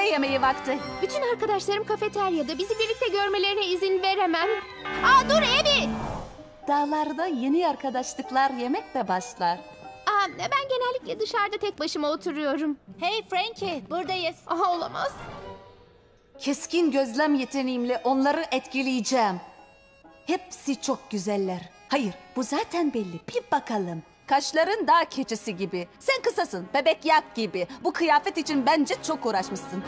öğle yemeği vakti. Bütün arkadaşlarım kafeteryada. Bizi birlikte görmelerine izin veremem. Aa, dur Abby! Dağlarda yeni arkadaşlıklar yemekle başlar. Ben genellikle dışarıda tek başıma oturuyorum. Hey Frankie, buradayız. Aha, olamaz. Keskin gözlem yeteneğimle onları etkileyeceğim. Hepsi çok güzeller. Hayır, bu zaten belli. Bir bakalım. Kaşların dağ keçisi gibi. Sen kısasın, bebek yak gibi. Bu kıyafet için bence çok uğraşmışsın.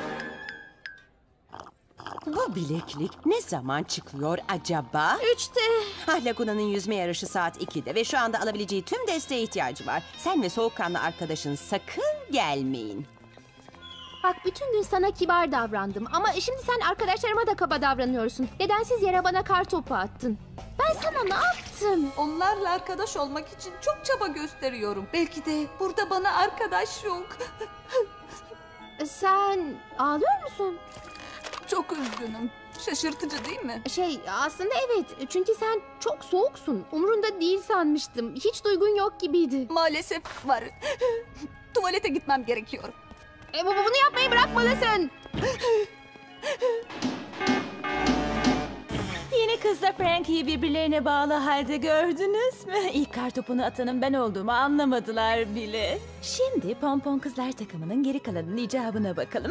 Bu bileklik ne zaman çıkıyor acaba? 3'te. Laguna'nın yüzme yarışı saat 2'de ve şu anda alabileceği tüm desteğe ihtiyacı var. Sen ve soğukkanlı arkadaşın sakın gelmeyin. Bak, bütün gün sana kibar davrandım ama şimdi sen arkadaşlarıma da kaba davranıyorsun. Nedensiz yere bana kar topu attın. Ben sana ne yaptım? Onlarla arkadaş olmak için çok çaba gösteriyorum. Belki de burada bana arkadaş yok. Sen ağlıyor musun? Çok üzgünüm. Şaşırtıcı değil mi? Aslında evet. Çünkü sen çok soğuksun. Umurunda değil sanmıştım. Hiç duygun yok gibiydi. Maalesef var. Tuvalete gitmem gerekiyor. Bunu yapmayı bırakmalısın. Yeni kızla Frankie'yi birbirlerine bağlı halde gördünüz mü? İlk kartopunu atanın ben olduğumu anlamadılar bile. Şimdi Pompon Kızlar takımının geri kalanının icabına bakalım.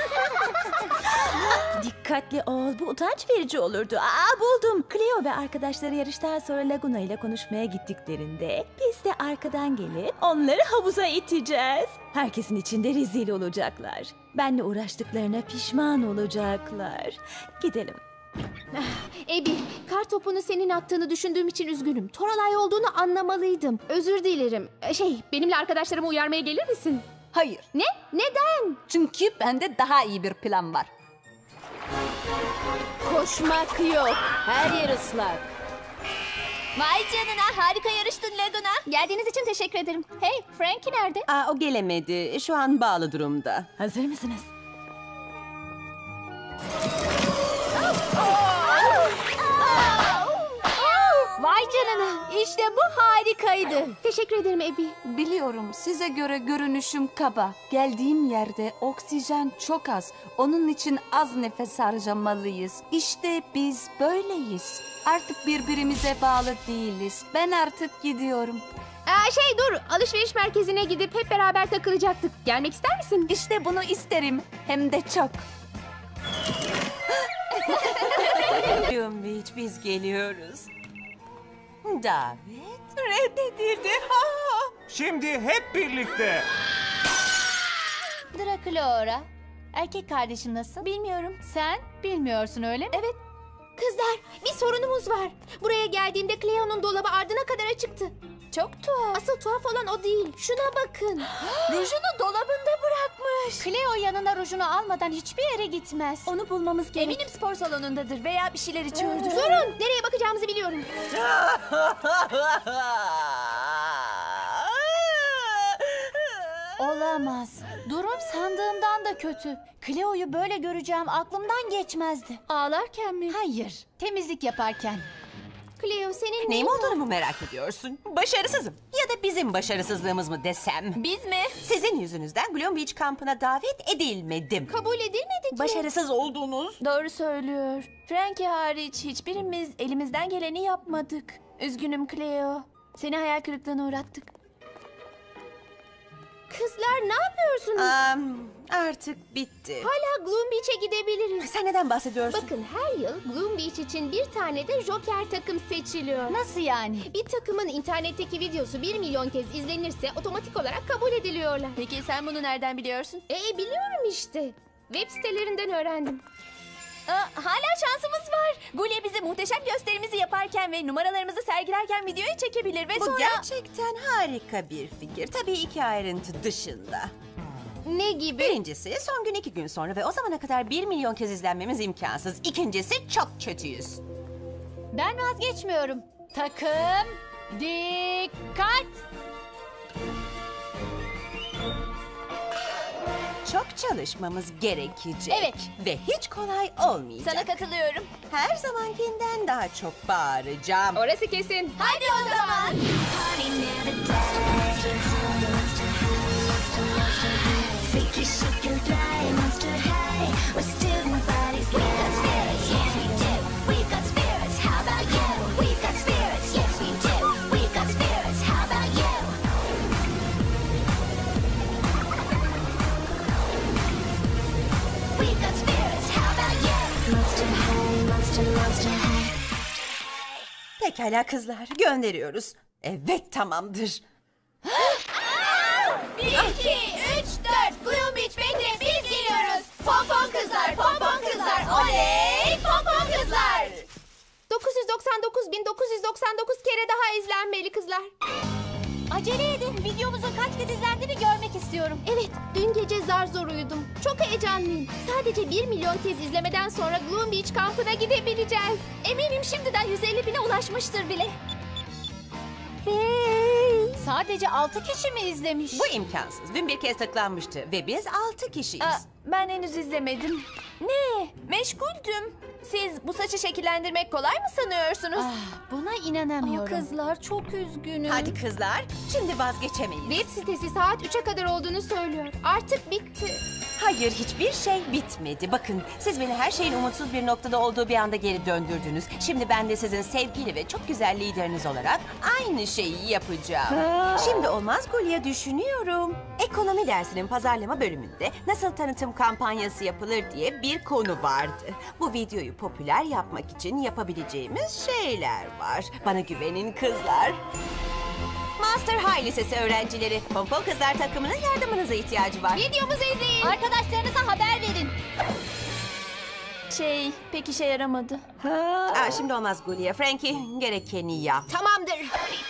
Dikkatli ol, bu utanç verici olurdu. Buldum. Cleo ve arkadaşları yarıştan sonra Laguna ile konuşmaya gittiklerinde biz de arkadan gelip onları havuza iteceğiz. Herkesin içinde rezil olacaklar. Benle uğraştıklarına pişman olacaklar. Gidelim. Abby, kar topunu senin attığını düşündüğüm için üzgünüm. Toralay olduğunu anlamalıydım. Özür dilerim. Benimle arkadaşlarımı uyarmaya gelir misin? Hayır. Ne? Neden? Çünkü bende daha iyi bir plan var. Koşmak yok. Her yer ıslak. Vay canına, harika yarıştın Laguna. Geldiğiniz için teşekkür ederim. Hey, Frankie nerede? O gelemedi. Şu an bağlı durumda. Hazır mısınız? Vay canına. İşte bu harikaydı. Teşekkür ederim Abby. Biliyorum, size göre görünüşüm kaba. Geldiğim yerde oksijen çok az. Onun için az nefes harcamalıyız. İşte biz böyleyiz. Artık birbirimize bağlı değiliz. Ben artık gidiyorum. Dur. Alışveriş merkezine gidip hep beraber takılacaktık. Gelmek ister misin? İşte bunu isterim. Hem de çok. Bloom Beach, biz geliyoruz. Davet reddedildi. Şimdi hep birlikte. Draculaura. Erkek kardeşin nasıl? Bilmiyorum. Sen bilmiyorsun öyle mi? Evet. Kızlar, bir sorunumuz var. Buraya geldiğimde Cleo'nun dolabı ardına kadar açıktı. Çok tuhaf. Asıl tuhaf olan o değil. Şuna bakın. Rujunu dolabında bırakmış. Cleo yanına rujunu almadan hiçbir yere gitmez. Onu bulmamız gerek. Eminim spor salonundadır veya bir şeyler içiyordur. Durun. Nereye bakacağımızı biliyorum. Olamaz. Durum sandığımdan da kötü. Cleo'yu böyle göreceğim aklımdan geçmezdi. Ağlarken mi? Hayır, temizlik yaparken. Cleo, senin Neyim olduğunu mu merak ediyorsun? Başarısızım. Ya da bizim başarısızlığımız mı desem? Biz mi? Sizin yüzünüzden Bloom Beach kampına davet edilmedim. kabul edilmedi ki. Başarısız oldunuz. Doğru söylüyor. Frankie hariç hiçbirimiz elimizden geleni yapmadık. Üzgünüm Cleo. Seni hayal kırıklığına uğrattık. Kızlar, ne yapıyorsunuz? Artık bitti. Hala Gloom Beach'e gidebiliriz. Sen neden bahsediyorsun? Bakın, her yıl Gloom Beach için bir tane de Joker takım seçiliyor. Nasıl yani? Bir takımın internetteki videosu 1 milyon kez izlenirse otomatik olarak kabul ediliyorlar. Peki sen bunu nereden biliyorsun? Biliyorum işte. Web sitelerinden öğrendim. Hala şansımız var. Gulya bize muhteşem gösterimizi yaparken ve numaralarımızı sergilerken videoyu çekebilir ve Bu sonra... gerçekten harika bir fikir. Tabii 2 ayrıntı dışında. Ne gibi? Birincisi son gün 2 gün sonra ve o zamana kadar 1 milyon kez izlenmemiz imkansız. İkincisi çok kötüyüz. Ben vazgeçmiyorum. Takım, dikkat! Çok çalışmamız gerekecek. Evet. Ve hiç kolay olmayacak. Sana katılıyorum. Her zamankinden daha çok bağıracağım. Orası kesin. Hadi o zaman. Freaky, chic and fly, monster high. Pekala kızlar, gönderiyoruz. Evet, tamamdır. 1, 2, 3, 4. Gloom Beach bekle, biz geliyoruz. Pompon kızlar, pompon kızlar. Oley, pompon kızlar. 999.999 kere daha izlenmeli kızlar. Acele edin. Videomuzun kaç kez izlendiğini görmek istiyorum. Evet, dün gece zar zor uyudum. Çok heyecanlıyım. Sadece 1 milyon kez izlemeden sonra Gloom Beach kampına gidebileceğiz. Eminim şimdiden 150 bine ulaşmıştır bile. Sadece 6 kişi mi izlemiş? Bu imkansız. Dün bir kez tıklanmıştı ve biz 6 kişiyiz. Ben henüz izlemedim. Ne? Meşguldüm. Siz bu saçı şekillendirmek kolay mı sanıyorsunuz? Buna inanamıyorum. Kızlar çok üzgünüm. Hadi kızlar, şimdi vazgeçemeyiz. Web sitesi saat 3'e kadar olduğunu söylüyor. Artık bitti. Hayır, hiçbir şey bitmedi. Bakın, siz beni her şeyin umutsuz bir noktada olduğu bir anda geri döndürdünüz. Şimdi ben de sizin sevgili ve çok güzel lideriniz olarak aynı şeyi yapacağım. Şimdi olmaz Gulya, düşünüyorum. Ekonomi dersinin pazarlama bölümünde nasıl tanıtım kampanyası yapılır diye bir konu vardı. Bu videoyu popüler yapmak için yapabileceğimiz şeyler var. Bana güvenin kızlar. Master High Lisesi öğrencileri, Pompon Kızlar takımının yardımınıza ihtiyacı var. Videomuzu izleyin. Arkadaşlarınıza haber verin. Pek işe yaramadı. Şimdi olmaz Gulya. Frankie, gerekeni yap. Tamamdır.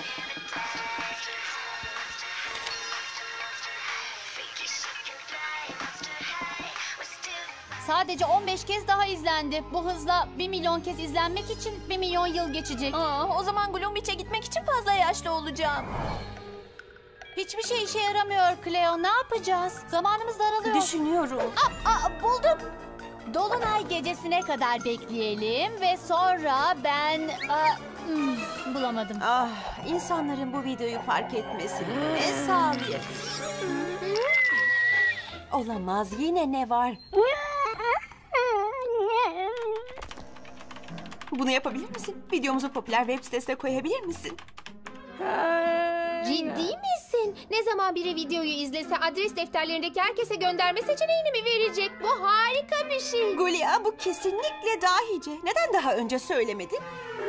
Sadece 15 kez daha izlendi. Bu hızla 1 milyon kez izlenmek için 1 milyon yıl geçecek. O zaman Gloom Beach'e gitmek için fazla yaşlı olacağım. Hiçbir şey işe yaramıyor Cleo. Ne yapacağız? Zamanımız daralıyor. Düşünüyorum. Buldum. Dolunay gecesine kadar bekleyelim ve sonra ben... bulamadım. İnsanların bu videoyu fark etmesini ne sağlayabilir? Olamaz, yine ne var? Bunu yapabilir misin? Videomuzu popüler web sitesine koyabilir misin? Ciddi misin? Ne zaman biri videoyu izlese adres defterlerindeki herkese gönderme seçeneğini mi verecek? Bu harika bir şey. Gulya, bu kesinlikle dahice. Neden daha önce söylemedin?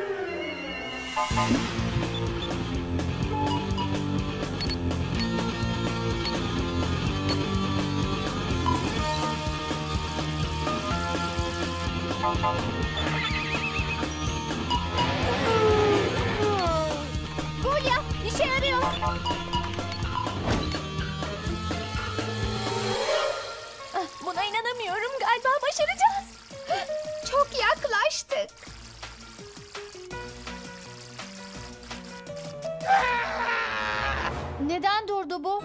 Gulya, işe yarıyor. Buna inanamıyorum. Galiba başaracağız. Çok yaklaştık. Neden durdu bu?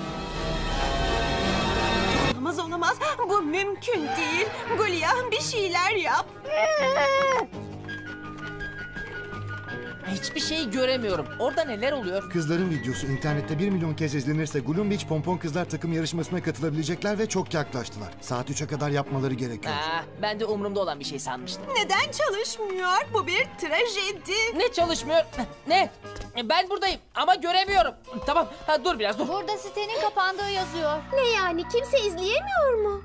Olamaz. Bu mümkün değil. Gulya, bir şeyler yap. Hiçbir şey göremiyorum. Orada neler oluyor? Kızların videosu internette 1 milyon kez izlenirse Gloom Beach Pompon Kızlar takım yarışmasına katılabilecekler ve çok yaklaştılar. Saat 3'e kadar yapmaları gerekiyor. Ben de umurumda olan bir şey sanmıştım. Neden çalışmıyor? Bu bir trajedi. Ne çalışmıyor? Ne? Ben buradayım ama göremiyorum. Tamam, dur biraz dur. Burada sitenin kapandığı yazıyor. Ne yani? Kimse izleyemiyor mu?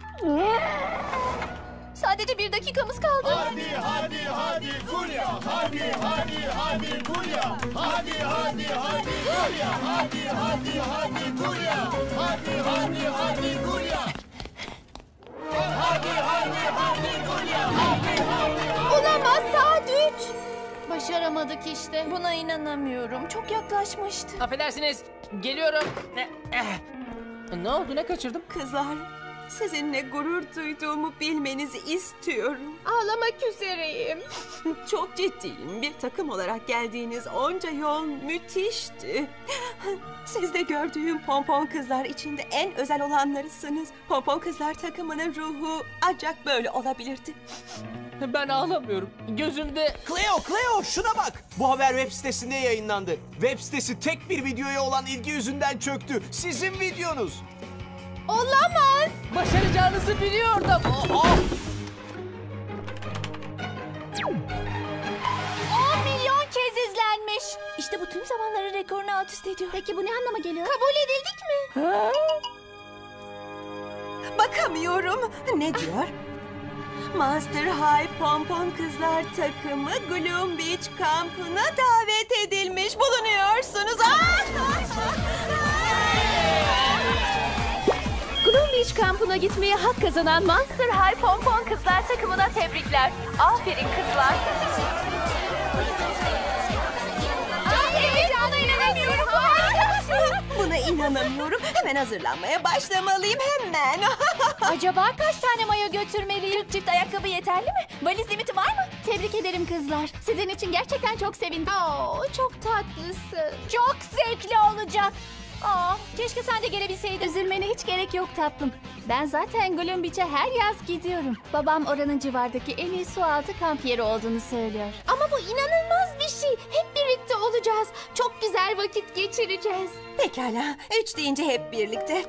Sadece 1 dakikamız kaldı. Hadi Gulya, hadi Gulya, hadi Gulya, hadi Gulya, hadi Gulya. Olamaz, saat 3. Başaramadık işte. Buna inanamıyorum. Çok yaklaşmıştı. Affedersiniz, geliyorum. Ne oldu, ne kaçırdım? Kızlar, sizinle gurur duyduğumu bilmenizi istiyorum. Ağlamak üzereyim. Çok ciddiyim. Bir takım olarak geldiğiniz onca yol müthişti. Siz de gördüğüm Pompon Kızlar içinde en özel olanlarısınız. Pompon Kızlar takımının ruhu ancak böyle olabilirdi. Ben ağlamıyorum. Gözümde... Cleo şuna bak. Bu haber web sitesinde yayınlandı. Web sitesi tek bir videoya olan ilgi yüzünden çöktü. Sizin videonuz. Olamaz. Başaracağınızı biliyordum. 10 milyon kez izlenmiş. İşte bu tüm zamanların rekorunu alt üst ediyor. Peki bu ne anlama geliyor? Kabul edildik mi? Bakamıyorum. Ne diyor? Monster High Pompon Kızlar takımı Gloom Beach kampına davet edilmiş bulunuyorsunuz. Gloom Beach kampına gitmeye hak kazanan Monster High Pompon Kızlar takımına tebrikler. Aferin kızlar. Buna inanamıyorum. Hemen hazırlanmaya başlamalıyım hemen. Acaba kaç tane mayo götürmeliyim? Çift ayakkabı yeterli mi? Valiz limiti var mı? Tebrik ederim kızlar. Sizin için gerçekten çok sevindim. Çok tatlısın. Çok zevkli olacak. Keşke sen de gelebilseydin. Üzülmene hiç gerek yok tatlım. Ben zaten Gloom Beach'e her yaz gidiyorum. Babam oranın civardaki en iyi su altı kamp yeri olduğunu söylüyor. Ama bu inanılmaz bir şey. Hep birlikte olacağız. Çok güzel vakit geçireceğiz. Pekala. 3 deyince hep birlikte.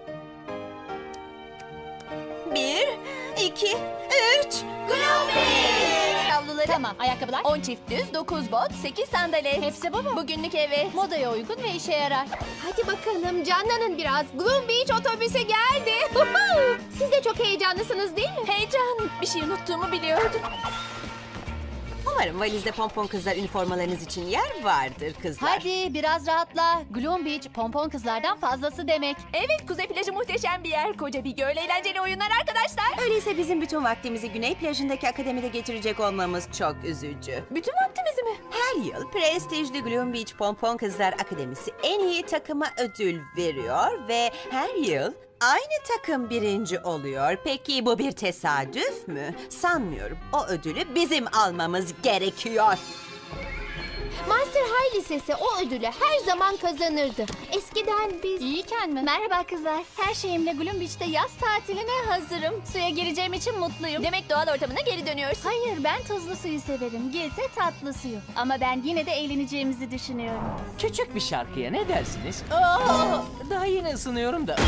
1, 2, 3. Gloom Beach! Havluları, Tamam, ayakkabılar. 10 çift düz, 9 bot, 8 sandalet. Hepsi bu mu? Bugünlük evet. Modaya uygun ve işe yarar. Hadi bakalım canlanın biraz. Gloom Beach otobüse geldi. Siz de çok heyecanlısınız değil mi? Heyecan. Bir şey unuttuğumu biliyordum. Umarım valizde pompon kızlar üniformalarınız için yer vardır kızlar. Hadi biraz rahatla. Gloom Beach pompon kızlardan fazlası demek. Evet, Kuzey Plajı muhteşem bir yer. Koca bir göl, eğlenceli oyunlar arkadaşlar. Öyleyse bizim bütün vaktimizi Güney plajındaki akademide geçirecek olmamız çok üzücü. Bütün vaktimizi mi? Her yıl prestijli Gloom Beach Pompon Kızlar Akademisi en iyi takıma ödül veriyor ve her yıl aynı takım birinci oluyor. Peki bu bir tesadüf mü? Sanmıyorum. O ödülü bizim almamız gerekiyor. Monster High Lisesi o ödülü her zaman kazanırdı. Eskiden biz... İyiyken mi? Merhaba kızlar. Her şeyimle Gloom Beach'te yaz tatiline hazırım. Suya gireceğim için mutluyum. Demek doğal ortamına geri dönüyorsun. Hayır, ben tuzlu suyu severim. Gelse tatlı suyu. Ama ben yine de eğleneceğimizi düşünüyorum. Küçük bir şarkıya ne dersiniz? Daha yeni ısınıyorum da.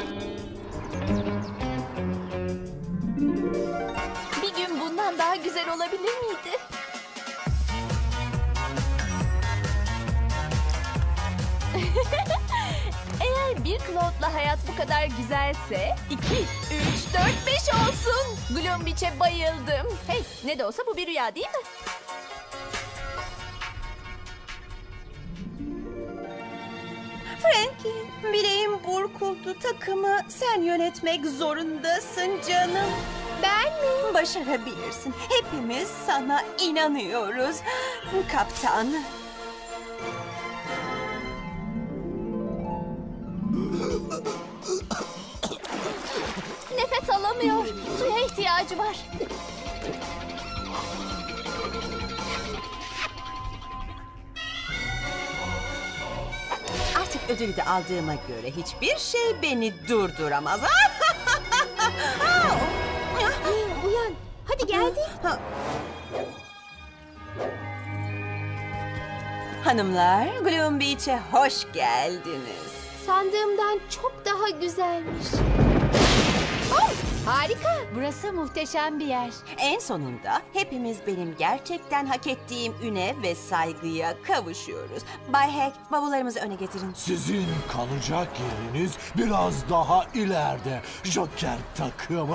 Bir gün bundan daha güzel olabilir miydi? Eğer bir Claude'la hayat bu kadar güzelse 2, 3, 4, 5 olsun. Gloom Beach'e bayıldım. Hey, ne de olsa bu bir rüya değil mi? Frankie, bileğim burkuldu. Takımı sen yönetmek zorundasın canım. Ben mi? Başarabilirsin. Hepimiz sana inanıyoruz. Kaptan. Nefes alamıyor. Suya ihtiyacı var. Artık ödülü de aldığıma göre hiçbir şey beni durduramaz. Uyan. Hadi geldi. Hanımlar, Gloom Beach'e hoş geldiniz. Sandığımdan çok daha güzelmiş. Oh, harika. Burası muhteşem bir yer. En sonunda hepimiz benim gerçekten hak ettiğim üne ve saygıya kavuşuyoruz. Bay Hack, bavullarımızı öne getirin. Sizin kalacak yeriniz biraz daha ileride. Joker takımı.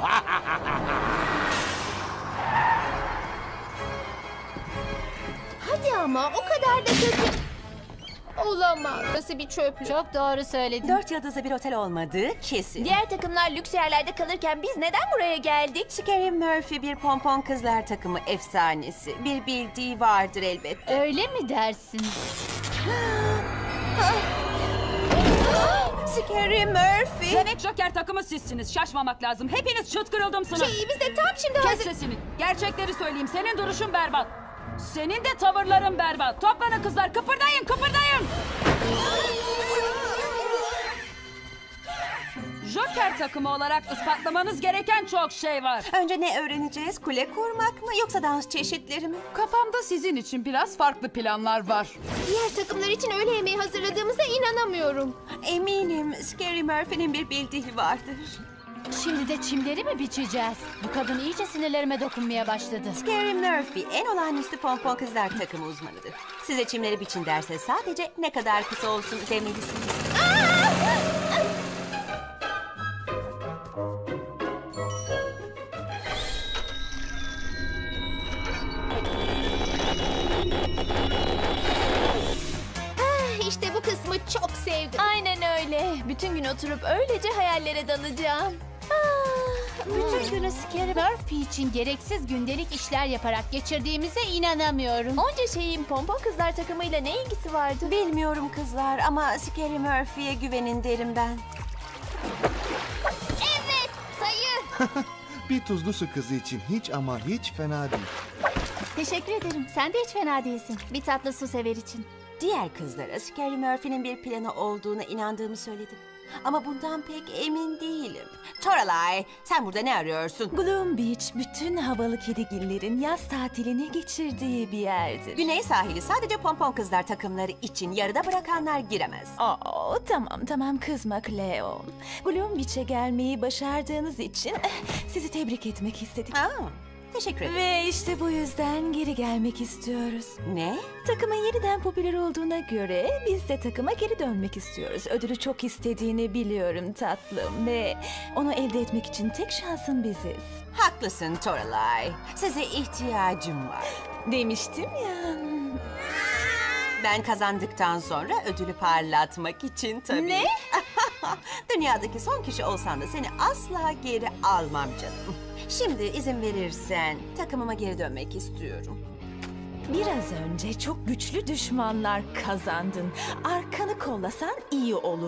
Hadi ama o kadar da kötü. Olamaz. Burası bir çöplük. Çok doğru söyledin. 4 yıldızlı bir otel olmadığı kesin. Diğer takımlar lüks yerlerde kalırken biz neden buraya geldik? Scary Murphy bir pompon kızlar takımı efsanesi. Bir bildiği vardır elbette. Öyle mi dersin? Scary Murphy. Demek Joker takımı sizsiniz. Şaşmamak lazım. Hepiniz çıt kırıldımsınız. Biz de tam şimdi Kes sesini. Gerçekleri söyleyeyim. Senin duruşun berbat. Senin de tavırların berbat. Toplanın kızlar. Kıpırdayın, kıpırdayın. Joker takımı olarak ispatlamanız gereken çok şey var. Önce ne öğreneceğiz? Kule kurmak mı yoksa dans çeşitleri mi? Kafamda sizin için biraz farklı planlar var. Diğer takımlar için öğle yemeği hazırladığımıza inanamıyorum. Eminim Scary Murphy'nin bir bildiği vardır. Şimdi de çimleri mi biçeceğiz? Bu kadın iyice sinirlerime dokunmaya başladı. Scary Murphy en olağanüstü pompon kızlar takımı uzmanıdır. Size çimleri biçin derse sadece ne kadar kısa olsun demelisiniz. İşte bu kısmı çok sevdim. Aynen öyle. Bütün gün oturup öylece hayallere dalacağım. Bütün günü Scary Murphy için gereksiz gündelik işler yaparak geçirdiğimize inanamıyorum. Onca şeyin Pompon Kızlar takımıyla ne ilgisi vardı? Bilmiyorum kızlar ama Scary Murphy'ye güvenin derim ben. Evet, sayı. Bir tuzlu su kızı için hiç ama hiç fena değil. Teşekkür ederim. Sen de hiç fena değilsin. Bir tatlı su sever için. Diğer kızlara Scary Murphy'nin bir planı olduğuna inandığımı söyledim. Ama bundan pek emin değilim. Toralay, sen burada ne arıyorsun? Gloom Beach bütün havalı kedigillerin yaz tatilini geçirdiği bir yerdir. Güney sahili sadece Pompon Kızlar takımları için, yarıda bırakanlar giremez. Tamam kızma Cleo. Gloom Beach'e gelmeyi başardığınız için sizi tebrik etmek istedik. Teşekkür ederim. Ve işte bu yüzden geri gelmek istiyoruz. Ne? Takımın yeniden popüler olduğuna göre biz de takıma geri dönmek istiyoruz. Ödülü çok istediğini biliyorum tatlım ve onu elde etmek için tek şansın biziz. Haklısın Toralay. Size ihtiyacım var. Demiştim ya. Ben kazandıktan sonra ödülü parlatmak için tabii. Ne? Dünyadaki son kişi olsam da seni asla geri almam canım. Şimdi izin verirsen takımıma geri dönmek istiyorum. Biraz önce çok güçlü düşmanlar kazandın. Arkanı kollasan iyi olur.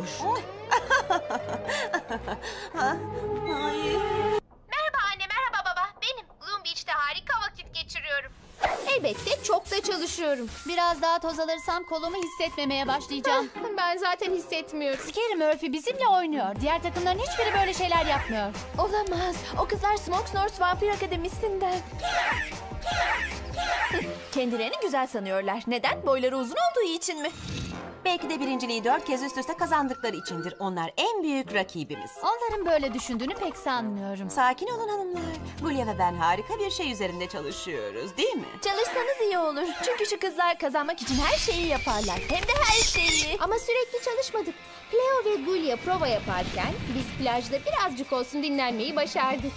Merhaba anne, merhaba baba. Benim Gloom Beach'te harika vakit geçiriyorum. Elbette çok da çalışıyorum. Biraz daha toz alırsam kolumu hissetmemeye başlayacağım. Ben zaten hissetmiyorum. Scary Murphy bizimle oynuyor. Diğer takımların hiçbiri böyle şeyler yapmıyor. Olamaz. O kızlar Smoke North Vampir Akademisi'nden. Kendilerini güzel sanıyorlar. Neden? Boyları uzun olduğu için mi? Belki de birinciliği 4 kez üst üste kazandıkları içindir. Onlar en büyük rakibimiz. Onların böyle düşündüğünü pek sanmıyorum. Sakin olun hanımlar. Gulya ve ben harika bir şey üzerinde çalışıyoruz, değil mi? Çalışsanız iyi olur. Çünkü şu kızlar kazanmak için her şeyi yaparlar. Hem de her şeyi. Ama sürekli çalışmadık. Cleo ve Gulya prova yaparken biz plajda birazcık olsun dinlenmeyi başardık.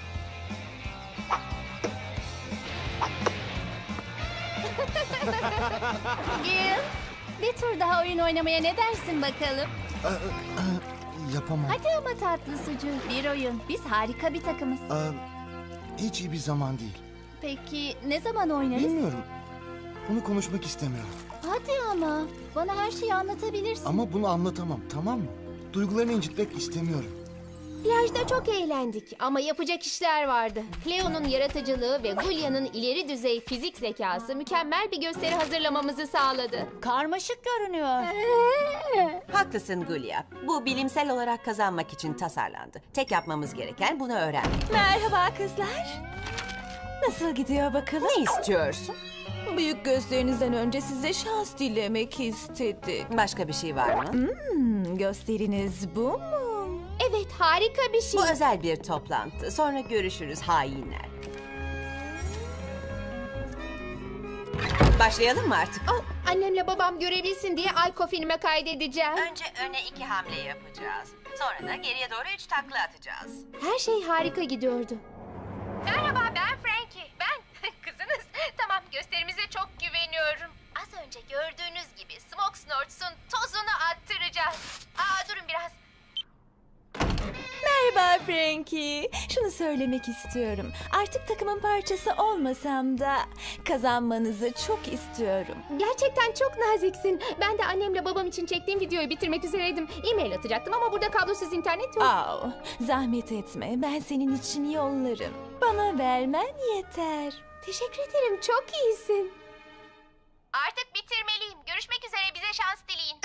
Gil, bir tur daha oyun oynamaya ne dersin bakalım? Yapamam. Hadi ama tatlı sucu. Bir oyun. Biz harika bir takımız. Hiç iyi bir zaman değil. Peki ne zaman oynarız? Bilmiyorum. Bunu konuşmak istemiyorum. Hadi ama. Bana her şeyi anlatabilirsin. Ama bunu anlatamam, tamam mı? Duygularını incitmek istemiyorum. Plajda çok eğlendik ama yapacak işler vardı. Cleo'nun yaratıcılığı ve Gulya'nın ileri düzey fizik zekası mükemmel bir gösteri hazırlamamızı sağladı. Karmaşık görünüyor. Haklısın Gulya. Bu bilimsel olarak kazanmak için tasarlandı. Tek yapmamız gereken bunu öğrenmek. Merhaba kızlar. Nasıl gidiyor bakalım? Ne istiyorsun? Büyük gösterinizden önce size şans dilemek istedik. Başka bir şey var mı? Gösteriniz bu mu? Evet, harika bir şey. Bu özel bir toplantı. Sonra görüşürüz hainler. Başlayalım mı artık? Annemle babam görebilsin diye Ayko filme kaydedeceğim. Önce öne 2 hamle yapacağız. Sonra da geriye doğru 3 takla atacağız. Her şey harika gidiyordu. Merhaba, ben Frankie. Ben kızınız. Tamam, gösterimize çok güveniyorum. Az önce gördüğünüz gibi Smoke North'un tozunu attıracağız. Durun biraz. Merhaba Frankie. Şunu söylemek istiyorum. Artık takımın parçası olmasam da kazanmanızı çok istiyorum. Gerçekten çok naziksin. Ben de annemle babam için çektiğim videoyu bitirmek üzereydim. E-mail atacaktım ama burada kablosuz internet yok. Zahmet etme. Ben senin için yollarım. Bana vermen yeter. Teşekkür ederim. Çok iyisin. Artık bitirmeliyim. Görüşmek üzere. Bize şans dileyin.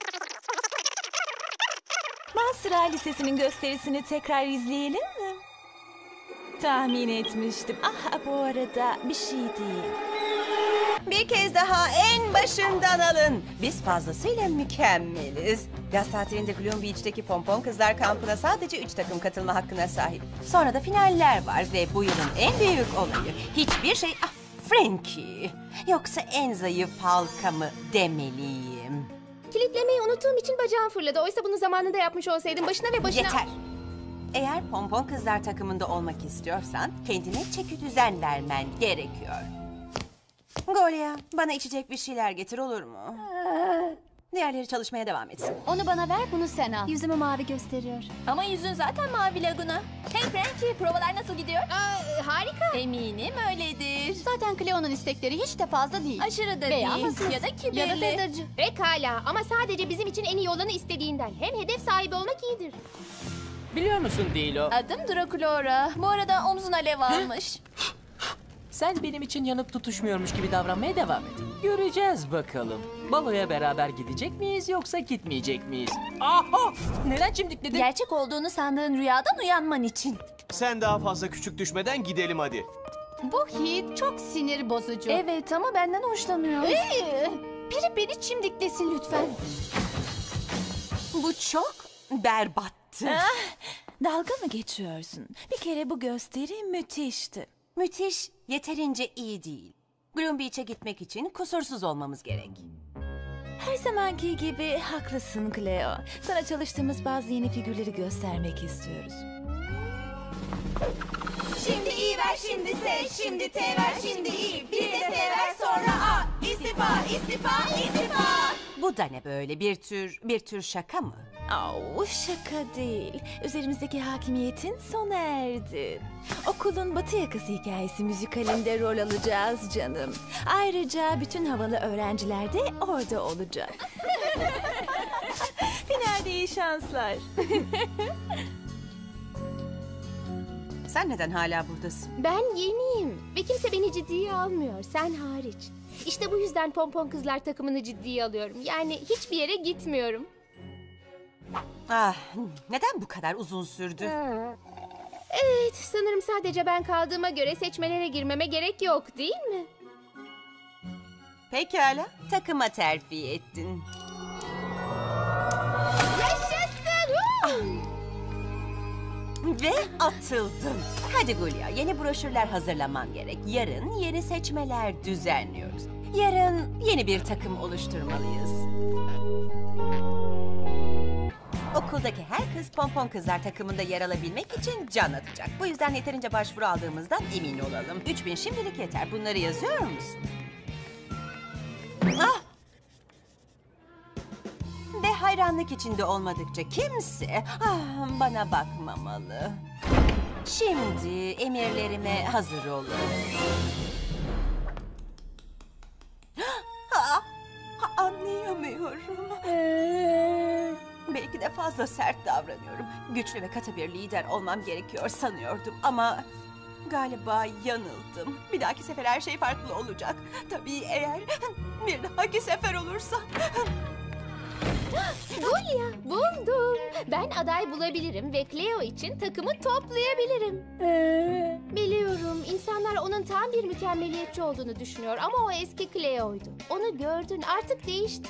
Mansura Lisesi'nin gösterisini tekrar izleyelim mi? Tahmin etmiştim. Bu arada bir şey değil. Bir kez daha en başından alın. Biz fazlasıyla mükemmeliz. Yaz tatilinde Gloom Beach'teki Pompon Kızlar kampına sadece 3 takım katılma hakkına sahip. Sonra da finaller var ve bu yılın en büyük olayı. Hiçbir şey... Frankie. Yoksa en zayıf halka mı demeliyim? Kilitlemeyi unuttuğum için bacağım fırladı. Oysa bunu zamanında yapmış olsaydım başına ve başına... Yeter. Eğer Pompon Kızlar takımında olmak istiyorsan kendine çeki düzen vermen gerekiyor. Golia, bana içecek bir şeyler getir olur mu? Diğerleri çalışmaya devam etsin. Onu bana ver, bunu sen al. Yüzümü mavi gösteriyor. Ama yüzün zaten mavi Laguna. Hey Frankie, provalar nasıl gidiyor? Harika. Eminim öyledir. Zaten Cleo'nun istekleri hiç de fazla değil. Aşırı da Veya değil. hassas. Ya da kibirli. Ya da tadırcı. Pekala ama sadece bizim için en iyi olanı istediğinden. Hem hedef sahibi olmak iyidir. Biliyor musun Dilo? Adım Draculaura. Bu arada omzun alev almış. Sen benim için yanıp tutuşmuyormuş gibi davranmaya devam et. Göreceğiz bakalım. Baloya beraber gidecek miyiz yoksa gitmeyecek miyiz? Aha! Neden çimdikledin? Gerçek olduğunu sandığın rüyadan uyanman için. Sen daha fazla küçük düşmeden gidelim hadi. Bu hit çok sinir bozucu. Evet ama benden hoşlanıyor. Biri beni çimdiklesin lütfen. Bu çok berbattı. Dalga mı geçiyorsun? Bir kere bu gösteri müthişti. Müthiş, yeterince iyi değil. Gloom Beach'e gitmek için kusursuz olmamız gerek. Her zamanki gibi haklısın Cleo. Sana çalıştığımız bazı yeni figürleri göstermek istiyoruz. Şimdi iyi ver, şimdi S, şimdi T ver, şimdi İ. Bir de T ver, sonra A. İstifa, istifa, istifa. Bu da ne böyle, bir tür şaka mı? Au, şaka değil. Üzerimizdeki hakimiyetin sona erdi. Okulun Batı Yakası hikayesi müzikalinde rol alacağız canım. Ayrıca bütün havalı öğrenciler de orada olacak. Finalde iyi şanslar. Sen neden hala buradasın? Ben yeniyim ve kimse beni ciddiye almıyor, sen hariç. İşte bu yüzden Pompon Kızlar takımını ciddiye alıyorum. Yani hiçbir yere gitmiyorum. Ah, neden bu kadar uzun sürdü? Evet, sanırım sadece ben kaldığıma göre seçmelere girmeme gerek yok, değil mi? Pekala, takıma terfi ettin. Yaşasın! Ve atıldın. Hadi Gulya, yeni broşürler hazırlaman gerek. Yarın yeni seçmeler düzenliyoruz. Yarın yeni bir takım oluşturmalıyız. Okuldaki her kız Pompon Kızlar takımında yer alabilmek için can atacak. Bu yüzden yeterince başvuru aldığımızdan emin olalım. 3000 şimdilik yeter. Bunları yazıyor musun? Ah! Ve hayranlık içinde olmadıkça kimse bana bakmamalı. Şimdi emirlerime hazır olun. Anlayamıyorum. Belki de fazla sert davranıyorum. Güçlü ve katı bir lider olmam gerekiyor sanıyordum ama galiba yanıldım. Bir dahaki sefer her şey farklı olacak. Tabii eğer bir dahaki sefer olursa. Gulya, buldum. Ben aday bulabilirim ve Cleo için takımı toplayabilirim. Biliyorum, insanlar onun tam bir mükemmeliyetçi olduğunu düşünüyor ama o eski Cleo'ydu. Onu gördün, artık değişti.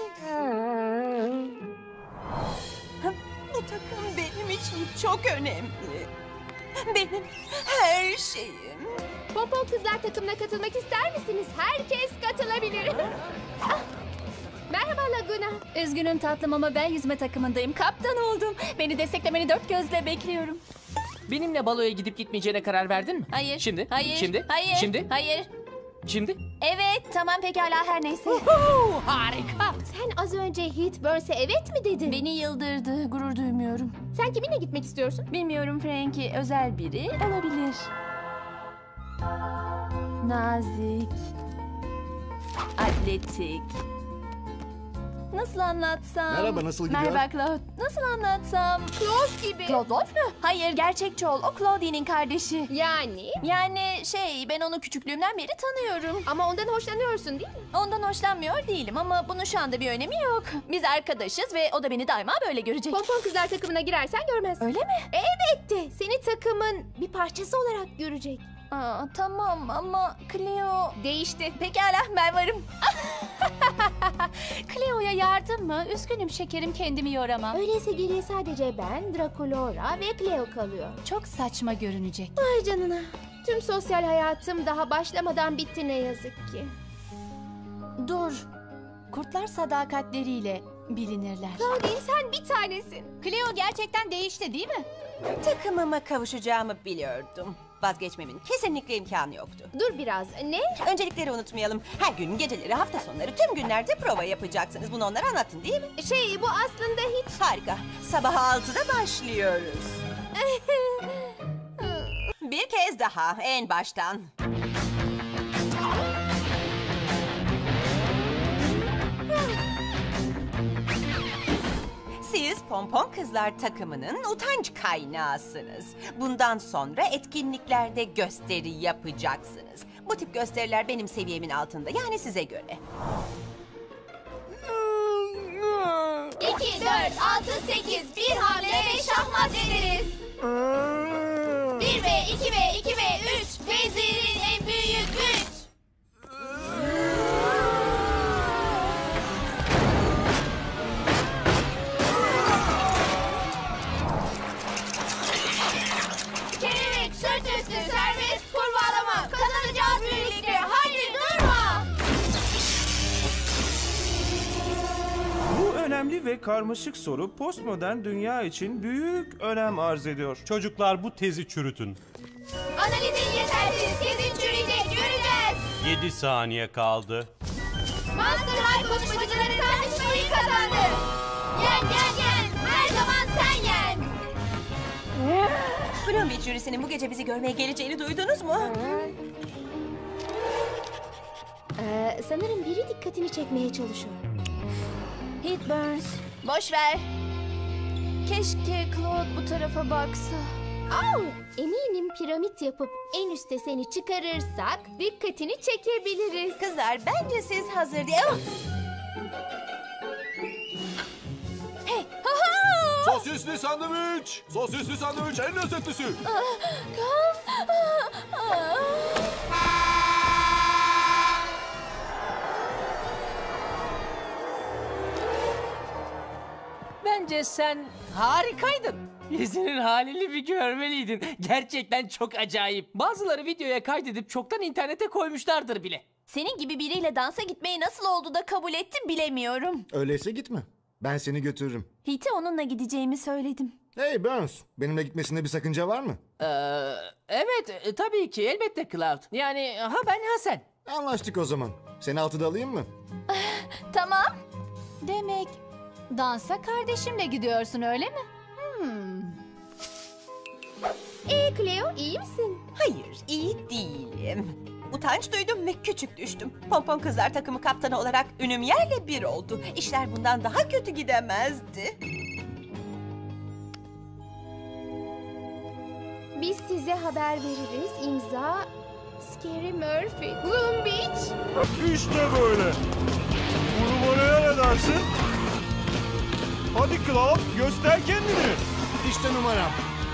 Bu takım benim için çok önemli. Benim her şeyim. Pompon Kızlar takımına katılmak ister misiniz? Herkes katılabilir. Ah, merhaba Laguna. Üzgünüm tatlım ama ben yüzme takımındayım. Kaptan oldum. Beni desteklemeni dört gözle bekliyorum. Benimle baloya gidip gitmeyeceğine karar verdin mi? Hayır. Şimdi? Hayır. Şimdi? Hayır. Şimdi? Hayır. Şimdi? Evet tamam pekala her neyse. Harika. Sen az önce Heath Burns'e evet mi dedin? Beni yıldırdı. Gurur duymuyorum. Sen kiminle gitmek istiyorsun? Bilmiyorum Frankie. Özel biri olabilir. Nazik. Atletik. Nasıl anlatsam? Merhaba, nasıl gidiyor? Merhaba Claude. Nasıl anlatsam? Claude gibi. Claude Wolf mu? Hayır gerçekçi ol. O Claudie'nin kardeşi. Yani? Yani ben onu küçüklüğümden beri tanıyorum. Ama ondan hoşlanıyorsun değil mi? Ondan hoşlanmıyor değilim ama bunun şu anda bir önemi yok. Biz arkadaşız ve o da beni daima böyle görecek. Pompon Kızlar takımına girersen görmez. Öyle mi? Elbette. Seni takımın bir parçası olarak görecek. Aa, tamam ama Cleo... Değişti. Pekala ben varım. Cleo'ya yardım mı? Üzgünüm şekerim, kendimi yoramam. Öyleyse geriye sadece ben, Draculaura ve Cleo kalıyor. Çok saçma görünecek. Vay canına. Tüm sosyal hayatım daha başlamadan bitti ne yazık ki. Dur. Kurtlar sadakatleriyle bilinirler. Claudine sen bir tanesin. Cleo gerçekten değişti değil mi? Takımıma kavuşacağımı biliyordum. Vazgeçmemin kesinlikle imkanı yoktu. Dur biraz. Ne? Öncelikleri unutmayalım. Her gün, geceleri, hafta sonları, tüm günlerde prova yapacaksınız. Bunu onlara anlattın değil mi? Bu aslında hiç... Harika. Sabah 6'da başlıyoruz. Bir kez daha, en baştan. Siz Pompon Kızlar takımının utanç kaynağısınız. Bundan sonra etkinliklerde gösteri yapacaksınız. Bu tip gösteriler benim seviyemin altında, yani size göre. 2, 4, 6, 8, bir hamle ve şahmat ederiz. 1 ve 2 ve 2 ve 3, Vezir'in en büyük güç. Kelebek, sırt üstü, serbest, kurbağalama. Kazanacağız birlikte, hadi durma. Bu önemli ve karmaşık soru postmodern dünya için büyük önem arz ediyor. Çocuklar bu tezi çürütün. Analizin yetersiz, kesin çürüyecek, göreceğiz. 7 saniye kaldı. Monster High koşmacıları tartışmayı kazandı. Yen, her zaman sen yen. Bloom Beach jürisinin bu gece bizi görmeye geleceğini duydunuz mu? Sanırım biri dikkatini çekmeye çalışıyor. Hit Burns. Boş ver. Keşke Claude bu tarafa baksa. Eminim piramit yapıp en üste seni çıkarırsak dikkatini çekebiliriz. Kızlar, bence siz hazır değil... Hey, Sosisli sandviç! Sosisli sandviç en lezzetlisi! Bence sen harikaydın. Yüzünün halini bir görmeliydin. Gerçekten çok acayip. Bazıları videoya kaydedip çoktan internete koymuşlardır bile. Senin gibi biriyle dansa gitmeyi nasıl oldu da kabul ettim bilemiyorum. Öyleyse gitme. Ben seni götürürüm. Hit'e onunla gideceğimi söyledim. Hey Burns, benimle gitmesinde bir sakınca var mı? Evet, tabii ki, elbette Cloud. Yani ha ben ha sen. Anlaştık o zaman. Seni 6'da alayım mı? Tamam. Demek dansa kardeşimle gidiyorsun öyle mi? Cleo, iyi misin? Hayır, iyi değilim. Utanç duydum ve küçük düştüm. Pompon Kızlar takımı kaptanı olarak ünüm yerle bir oldu. İşler bundan daha kötü gidemezdi. Biz size haber veririz. İmza Scary Murphy. Bloom Beach. İşte böyle. Bu numaraya ne dersin? Hadi Cloud, göster kendini. İşte numaram.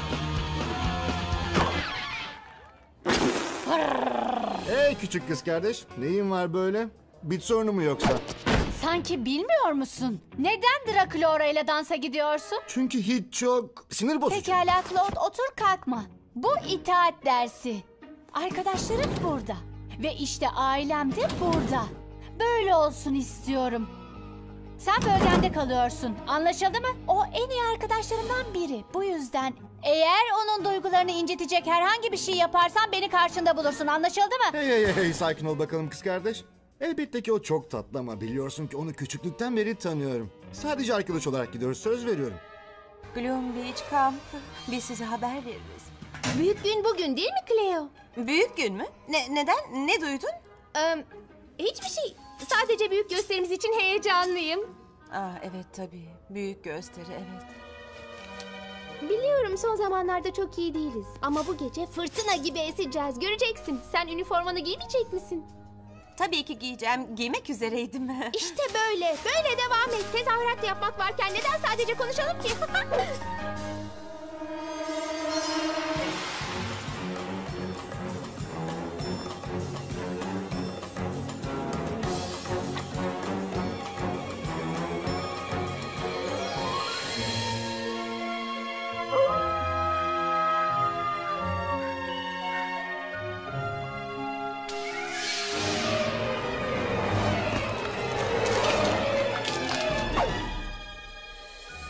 Hey küçük kız kardeş, neyin var böyle? Bit sorunu mu yoksa? Sanki bilmiyor musun? Neden Draculaura ile dansa gidiyorsun? Çünkü hiç çok sinir bozucu. Pekala Claude, otur kalkma. Bu itaat dersi. Arkadaşlarım burada. Ve işte ailem de burada. Böyle olsun istiyorum. Sen bölgende kalıyorsun. Anlaşıldı mı? O en iyi arkadaşlarımdan biri. Bu yüzden eğer onun duygularını incitecek herhangi bir şey yaparsan beni karşında bulursun. Anlaşıldı mı? Hey, sakin ol bakalım kız kardeş. Elbette ki o çok tatlı ama biliyorsun ki onu küçüklükten beri tanıyorum. Sadece arkadaş olarak gidiyoruz, söz veriyorum. Bloom Beach kampı. Biz size haber veririz. Büyük gün bugün değil mi Cleo? Büyük gün mü? Neden? Ne duydun? Hiçbir şey. Sadece büyük gösterimiz için heyecanlıyım. Evet tabii. Büyük gösteri, evet. Biliyorum son zamanlarda çok iyi değiliz. Ama bu gece fırtına gibi eseceğiz. Göreceksin. Sen üniformanı giymeyecek misin? Tabii ki giyeceğim. Giymek üzereydim. İşte böyle. Böyle devam et. Tezahürat yapmak varken neden sadece konuşalım ki?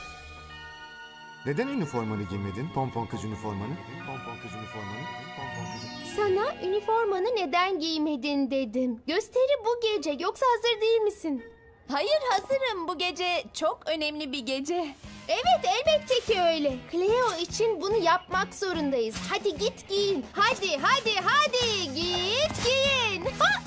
Neden üniformanı giymedin? Pompon kız üniformanı. Pompon kız üniformanı. Pompon kız Üniformanı neden giymedin dedim. Gösteri bu gece, yoksa hazır değil misin? Hayır, hazırım. Bu gece çok önemli bir gece. Evet, elbette ki öyle. Cleo için bunu yapmak zorundayız. Hadi git giyin. Hadi, hadi, hadi. Git giyin.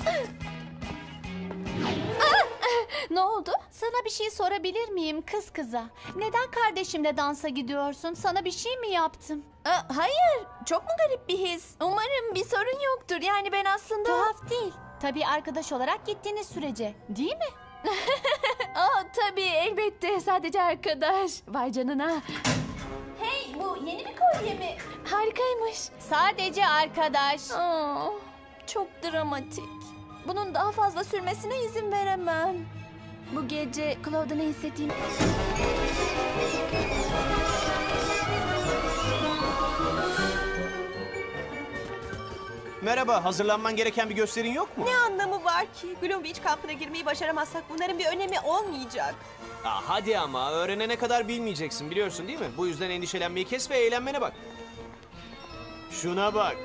Ne oldu? Sana bir şey sorabilir miyim kız kıza? Neden kardeşimle dansa gidiyorsun? Sana bir şey mi yaptım? Hayır, çok mu garip bir his? Umarım bir sorun yoktur. Yani ben aslında... Tuhaf değil. Tabii arkadaş olarak gittiğiniz sürece. Değil mi? Tabii, elbette. Sadece arkadaş. Vay canına. Hey, bu yeni bir kolye mi? Harikaymış. Sadece arkadaş. Çok dramatik. Bunun daha fazla sürmesine izin veremem. Bu gece Claude'a ne hissettiğimi... Merhaba, hazırlanman gereken bir gösterin yok mu? Ne anlamı var ki? Gloom Beach kampına girmeyi başaramazsak bunların bir önemi olmayacak. Hadi ama, öğrenene kadar bilmeyeceksin, biliyorsun değil mi? Bu yüzden endişelenmeyi kes ve eğlenmene bak. Şuna bak.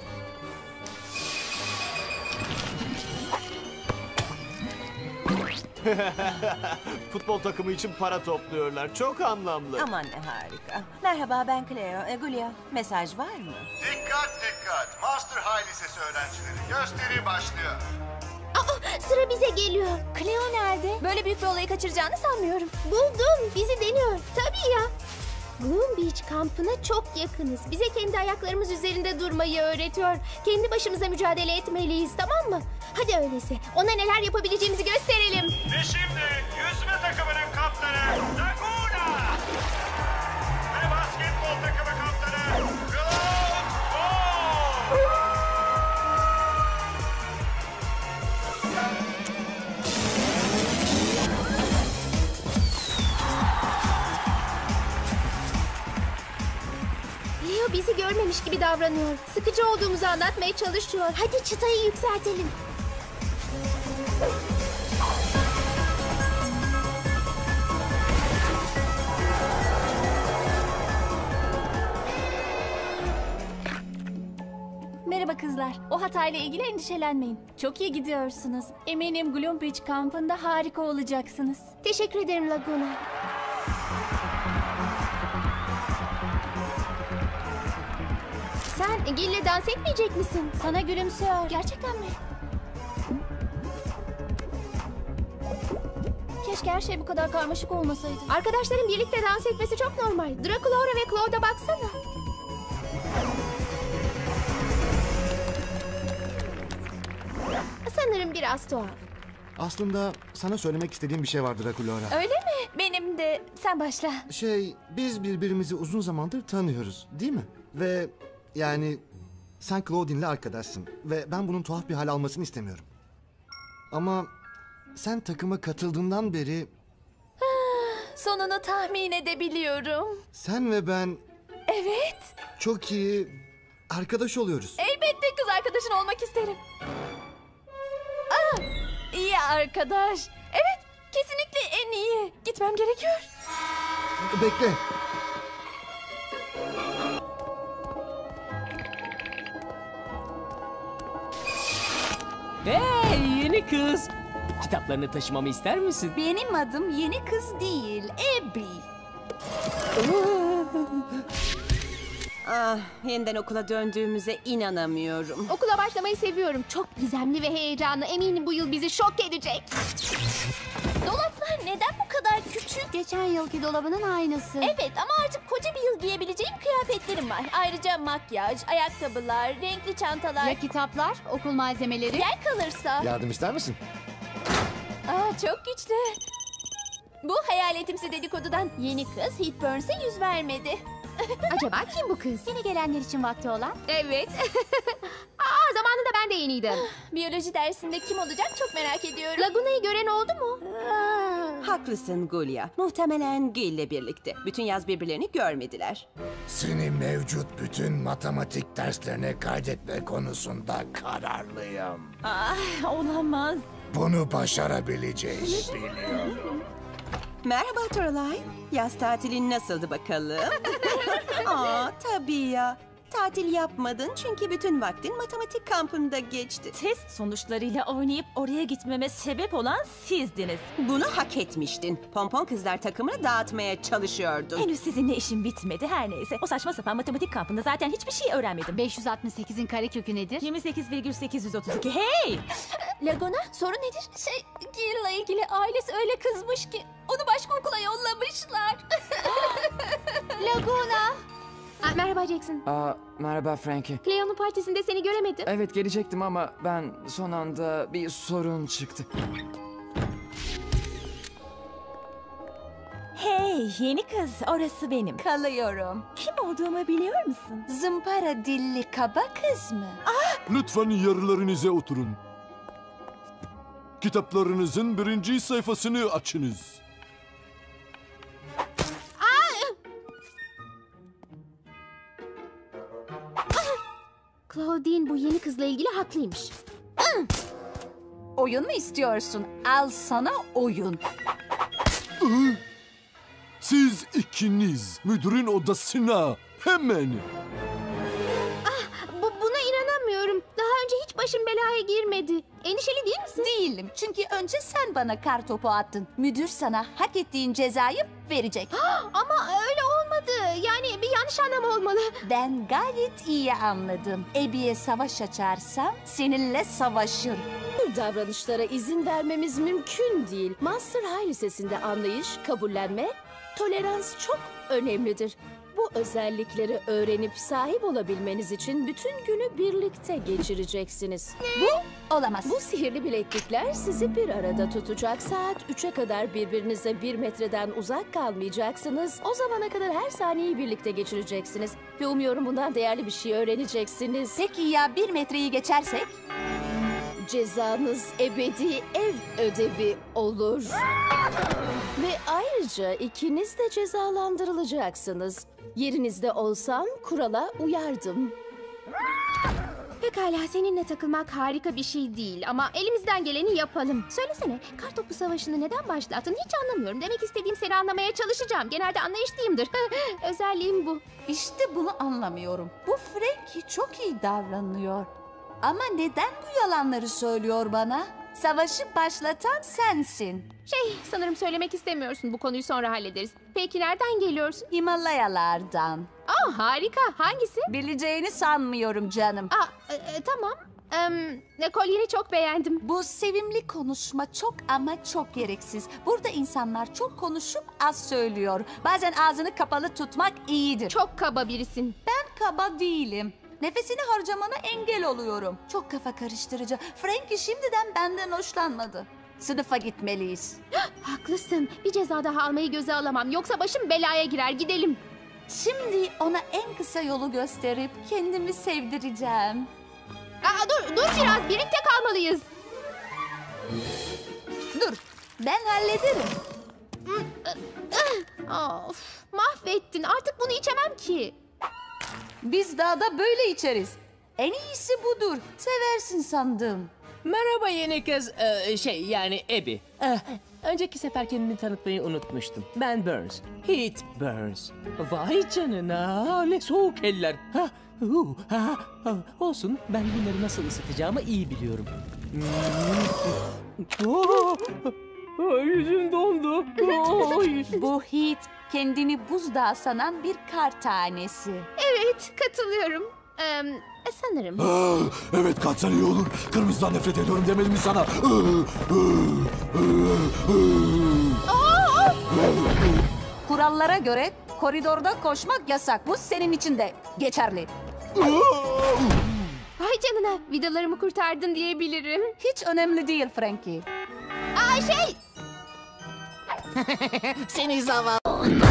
Futbol takımı için para topluyorlar. Çok anlamlı. Aman ne harika. Merhaba, ben Cleo. Gulia, mesaj var mı? Dikkat dikkat. Master High Lisesi öğrencileri. Gösteri başlıyor. Sıra bize geliyor. Cleo nerede? Böyle büyük bir olayı kaçıracağını sanmıyorum. Buldum. Bizi deniyor. Tabii ya. Gloom Beach kampına çok yakınız. Bize kendi ayaklarımız üzerinde durmayı öğretiyor. Kendi başımıza mücadele etmeliyiz, tamam mı? Hadi öyleyse ona neler yapabileceğimizi gösterelim. Ve şimdi yüzme takımının kaptanı Laguna. Ve basketbol takımı kaptanı Claude Ball. Leo bizi görmemiş gibi davranıyor. Sıkıcı olduğumuzu anlatmaya çalışıyor. Hadi çıtayı yükseltelim. Merhaba kızlar. O hatayla ilgili endişelenmeyin. Çok iyi gidiyorsunuz. Eminim Gloom Beach kampında harika olacaksınız. Teşekkür ederim Laguna. Sen Gil'le dans etmeyecek misin? Sana gülümsüyor. Gerçekten mi? Keşke her şey bu kadar karmaşık olmasaydı. Arkadaşların birlikte dans etmesi çok normal. Draculaura ve Claude'a baksana. Sanırım biraz tuhaf. Aslında sana söylemek istediğim bir şey vardır Draculora. Öyle mi? Benim de. Sen başla. Biz birbirimizi uzun zamandır tanıyoruz, değil mi? Ve yani sen Claudine'le arkadaşsın ve ben bunun tuhaf bir hal almasını istemiyorum. Ama sen takıma katıldığından beri... Sonunu tahmin edebiliyorum. Sen ve ben Evet. çok iyi arkadaş oluyoruz. Elbette kız arkadaşın olmak isterim. İyi arkadaş. Evet, kesinlikle en iyi. Gitmem gerekiyor. Bekle. Hey yeni kız. Kitaplarını taşımamı ister misin? Benim adım yeni kız değil, Abby. Yeniden okula döndüğümüze inanamıyorum. Okula başlamayı seviyorum. Çok gizemli ve heyecanlı. Eminim bu yıl bizi şok edecek. Dolaplar neden bu kadar küçük? Geçen yılki dolabının aynısı. Evet ama artık koca bir yıl giyebileceğim kıyafetlerim var. Ayrıca makyaj, ayakkabılar, renkli çantalar. Ya kitaplar, okul malzemeleri? Yer kalırsa. Yardım ister misin? Çok güçlü. Bu hayaletimsi dedikodudan yeni kız Heatburns'e yüz vermedi. Acaba kim bu kız? Yeni gelenler için vakti olan? Evet. Zamanında ben de yeniydim. Biyoloji dersinde kim olacak çok merak ediyorum. Laguna'yı gören oldu mu? Haklısın Gulia. Muhtemelen Gil'le birlikte. Bütün yaz birbirlerini görmediler. Seni mevcut bütün matematik derslerine kaydetme konusunda kararlıyım. Olamaz. Bunu başarabileceğini biliyorum. Merhaba Toralay. Yaz tatilin nasıldı bakalım? Tabii ya. Tatil yapmadın çünkü bütün vaktin matematik kampında geçti. Test sonuçlarıyla oynayıp oraya gitmeme sebep olan sizdiniz. Bunu hak etmiştin. Pompon kızlar takımını dağıtmaya çalışıyordun. Henüz sizinle işim bitmedi, her neyse. O saçma sapan matematik kampında zaten hiçbir şey öğrenmedim. 568'in karekökü nedir? 28,832. Hey! Laguna, sorun nedir? Gil'la ilgili ailesi öyle kızmış ki onu başka okula yollamışlar. Laguna. Merhaba Jackson. Merhaba Frankie. Cleo'nun partisinde seni göremedim. Evet, gelecektim ama ben son anda bir sorun çıktı. Hey, yeni kız, orası benim. Kalıyorum. Kim olduğumu biliyor musun? Zımpara dilli kaba kız mı? Lütfen yerlerinize oturun. Kitaplarınızın 1. sayfasını açınız. Claudine bu yeni kızla ilgili haklıymış. Oyun mu istiyorsun? Al sana oyun. Siz ikiniz müdürün odasına hemen. Buna inanamıyorum. Daha önce hiç başım belaya girmedi. Endişeli değil misin? Değilim. Çünkü önce sen bana kar topu attın. Müdür sana hak ettiğin cezayı verecek. Ama öyle olmadı. Yani bir yanlış anlam olmalı. Ben gayet iyi anladım. Abby'ye savaş açarsam seninle savaşır. Bu davranışlara izin vermemiz mümkün değil. Master High Lisesi'nde anlayış, kabullenme, tolerans çok önemlidir. Bu özellikleri öğrenip sahip olabilmeniz için bütün günü birlikte geçireceksiniz. Bu olamaz. Bu sihirli bileklikler sizi bir arada tutacak. Saat 3'e kadar birbirinize 1 metreden uzak kalmayacaksınız. O zamana kadar her saniyeyi birlikte geçireceksiniz. Ve umuyorum bundan değerli bir şey öğreneceksiniz. Peki ya 1 metreyi geçersek? Cezanız ebedi ev ödevi olur. Ve ayrıca ikiniz de cezalandırılacaksınız. Yerinizde olsam kurala uyardım. Pekala, seninle takılmak harika bir şey değil ama elimizden geleni yapalım. Söylesene, kartopu savaşını neden başlattın hiç anlamıyorum. Demek istediğim seni anlamaya çalışacağım. Genelde anlayışlıyımdır. Özelliğim bu. İşte bunu anlamıyorum. Bu Frankie çok iyi davranıyor. Ama neden bu yalanları söylüyor bana? Savaşı başlatan sensin. Sanırım söylemek istemiyorsun. Bu konuyu sonra hallederiz. Peki nereden geliyorsun? Himalayalardan. Harika. Hangisi? Bileceğini sanmıyorum canım. Tamam. Kolyeni çok beğendim. Bu sevimli konuşma çok ama çok gereksiz. Burada insanlar çok konuşup az söylüyor. Bazen ağzını kapalı tutmak iyidir. Çok kaba birisin. Ben kaba değilim. Nefesini harcamana engel oluyorum. Çok kafa karıştırıcı. Frankie şimdiden benden hoşlanmadı. Sınıfa gitmeliyiz. Haklısın. Bir ceza daha almayı göze alamam. Yoksa başım belaya girer. Gidelim. Şimdi ona en kısa yolu gösterip kendimi sevdireceğim. Dur biraz. Birlikte kalmalıyız. Dur. Ben hallederim. Of, mahvettin. Artık bunu içemem ki. Biz dağda böyle içeriz. En iyisi budur. Seversin sandım. Merhaba yeni kız. Yani Abby. Önceki sefer kendimi tanıtmayı unutmuştum. Ben Burns. Heat Burns. Vay canına. Ne soğuk eller. Olsun. Ben bunları nasıl ısıtacağımı iyi biliyorum. Yüzüm dondu. Bu Heat kendini buzdağı sanan bir kar tanesi. Evet, katılıyorum. Sanırım. Evet, kaçsan iyi olur. Kırmızıdan nefret ediyorum demedim mi sana? Kurallara göre koridorda koşmak yasak. Bu senin için de geçerli. Vay canına, vidalarımı kurtardın diyebilirim. Hiç önemli değil Frankie. Şey! Seni zavallı.